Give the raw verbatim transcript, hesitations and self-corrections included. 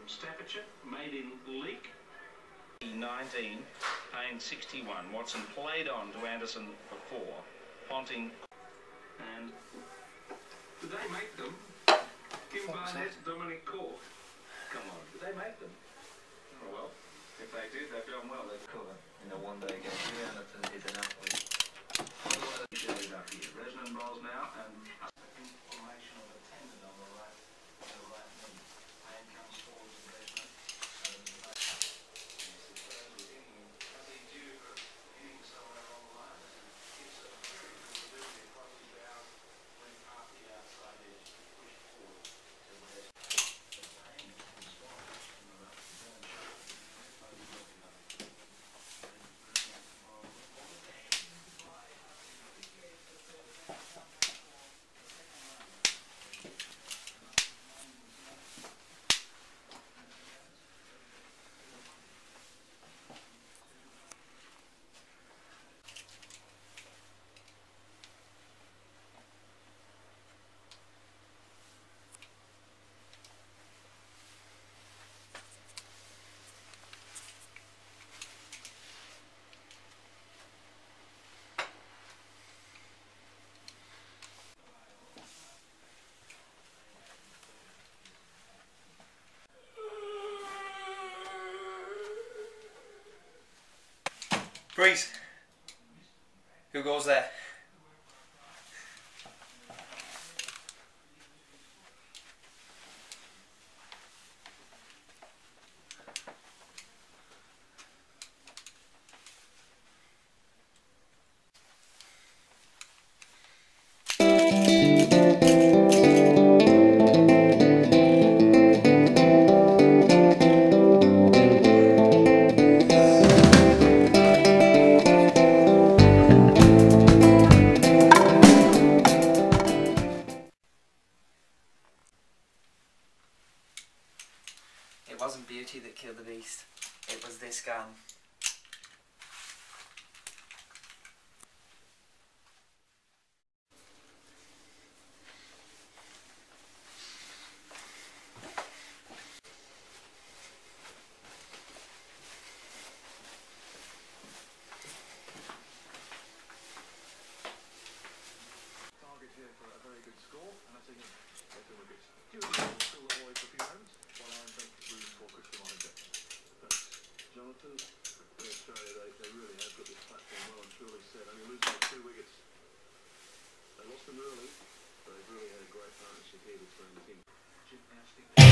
from Staffordshire, made in Leek. nineteen, Payne sixty-one. Watson played on to Anderson for four. Ponting. And did they make them? Kim Barnett, Dominic Cork. Come on, did they make them? Oh well, if they did, they've done well. They've covered in a one-day game. Yeah, that's an, it's an athlete. Shows up here. Resnan bowls now, and inflammation of the tendon on the right, the right knee. Payne comes forward to Resnan. Breeze. Who goes there? It wasn't beauty that killed the beast, it was this gun. Target here for a very good score, and I think it's a wicket. Still the boy for a few runs. Jonathan, in Australia, they, they really have got this platform well and truly set. Only losing by two wickets. They lost them early, but they've really had a great partnership here between the team.